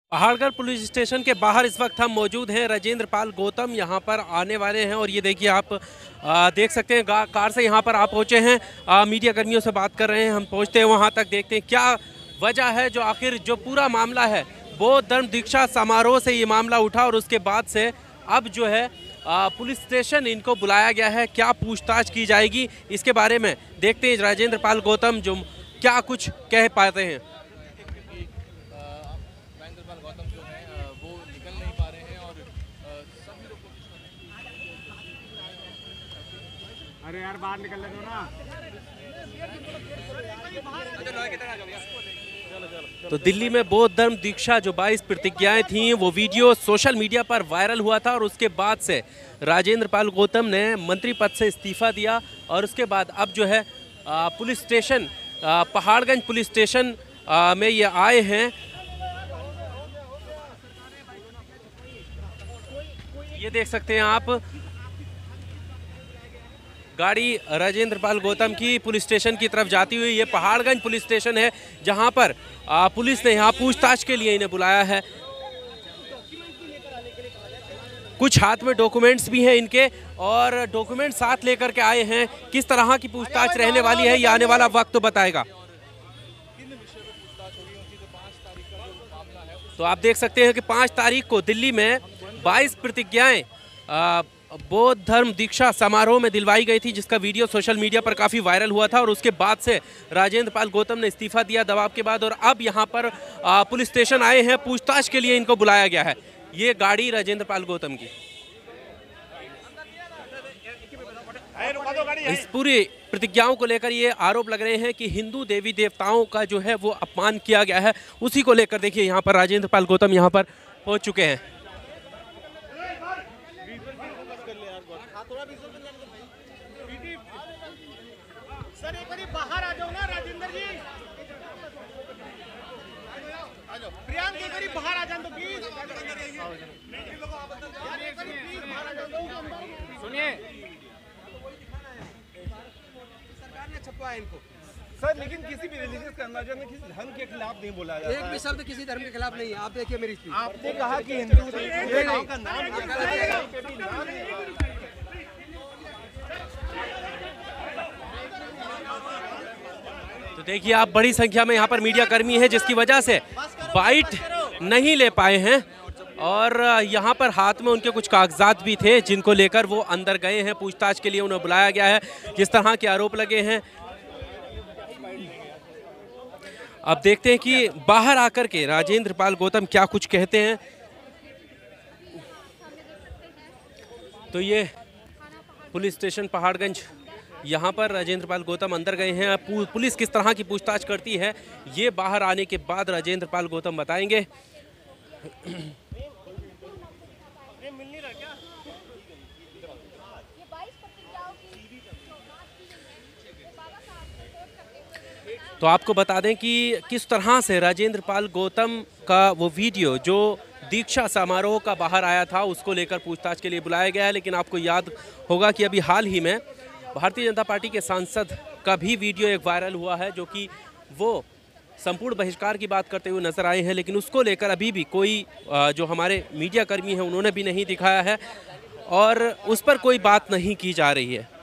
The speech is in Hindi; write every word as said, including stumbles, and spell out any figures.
पहाड़गढ़ पुलिस स्टेशन के बाहर इस वक्त हम मौजूद हैं। राजेंद्र पाल गौतम यहाँ पर आने वाले हैं और ये देखिए आप आ, देख सकते हैं कार से यहाँ पर आप पहुँचे हैं। आ, मीडिया कर्मियों से बात कर रहे हैं। हम पहुँचते हैं वहाँ तक, देखते हैं क्या वजह है। जो आखिर जो पूरा मामला है बौद्ध धर्म दीक्षा समारोह से ये मामला उठा और उसके बाद से अब जो है आ, पुलिस स्टेशन इनको बुलाया गया है। क्या पूछताछ की जाएगी इसके बारे में देखते हैं राजेंद्र पाल गौतम जो क्या कुछ कह पाते हैं। गौतम जो है वो निकल नहीं पा रहे हैं और सभी लोग अरे यार बाहर निकलने दो ना। तो दिल्ली में बौद्ध धर्म दीक्षा जो बाईस प्रतिज्ञाएं थीं वो वीडियो सोशल मीडिया पर वायरल हुआ था और उसके बाद से राजेंद्र पाल गौतम ने मंत्री पद से इस्तीफा दिया और उसके बाद अब जो है police station Paharganj police station में ये आए हैं। ये देख सकते हैं आप गाड़ी राजेंद्र पाल गौतम की पुलिस स्टेशन की तरफ जाती हुई। ये पहाड़गंज पुलिस स्टेशन है जहां पर आ, पुलिस ने यहां पूछताछ के लिए इन्हें बुलाया है। कुछ हाथ में डॉक्यूमेंट्स भी हैं इनके और डॉक्यूमेंट साथ लेकर के आए हैं। किस तरह की पूछताछ रहने वाली है ये आने वाला वक्त तो बताएगा। तो आप देख सकते हैं कि पाँच तारीख को दिल्ली में बाईस प्रतिज्ञाएं बौद्ध धर्म दीक्षा समारोह में दिलवाई गई थी, जिसका वीडियो सोशल मीडिया पर काफ़ी वायरल हुआ था और उसके बाद से राजेंद्र पाल गौतम ने इस्तीफा दिया दबाव के बाद और अब यहां पर आ, पुलिस स्टेशन आए हैं। पूछताछ के लिए इनको बुलाया गया है। ये गाड़ी राजेंद्र पाल गौतम की। इस पूरी प्रतिज्ञाओं को लेकर ये आरोप लग रहे हैं कि हिंदू देवी देवताओं का जो है वो अपमान किया गया है। उसी को लेकर देखिए यहाँ पर राजेंद्र पाल गौतम यहाँ पर पहुँच चुके हैं। सर एक बार बाहर आ जाओ ना राजेंद्र जी। प्रियांक एक बार बाहर आ जाओ तो प्लीज। सुनिए सरकार ने छपवाया इनको सर, लेकिन किसी भी रिलीजियस कन्वर्जन में किसी धर्म के खिलाफ नहीं बोला जाता। एक भी शब्द किसी धर्म के खिलाफ नहीं है। आप देखिए मेरी स्पीच। आपने कहा कि हिंदू देवताओं का नाम तो देखिए आप बड़ी संख्या में यहाँ पर मीडिया कर्मी है जिसकी वजह से बाइट नहीं ले पाए हैं और यहाँ पर हाथ में उनके कुछ कागजात भी थे जिनको लेकर वो अंदर गए हैं। पूछताछ के लिए उन्हें बुलाया गया है। जिस तरह के आरोप लगे हैं अब देखते हैं कि बाहर आकर के राजेंद्र पाल गौतम क्या कुछ कहते हैं। तो ये पुलिस स्टेशन पहाड़गंज, यहाँ पर राजेंद्र पाल गौतम अंदर गए हैं। पुलिस किस तरह की पूछताछ करती है ये बाहर आने के बाद राजेंद्र पाल गौतम बताएंगे। तो आपको बता दें कि किस तरह से राजेंद्र पाल गौतम का वो वीडियो जो दीक्षा समारोह का बाहर आया था उसको लेकर पूछताछ के लिए बुलाया गया है। लेकिन आपको याद होगा कि अभी हाल ही में भारतीय जनता पार्टी के सांसद का भी वीडियो एक वायरल हुआ है जो कि वो संपूर्ण बहिष्कार की बात करते हुए नजर आए हैं। लेकिन उसको लेकर अभी भी कोई जो हमारे मीडिया कर्मी हैं उन्होंने भी नहीं दिखाया है और उस पर कोई बात नहीं की जा रही है।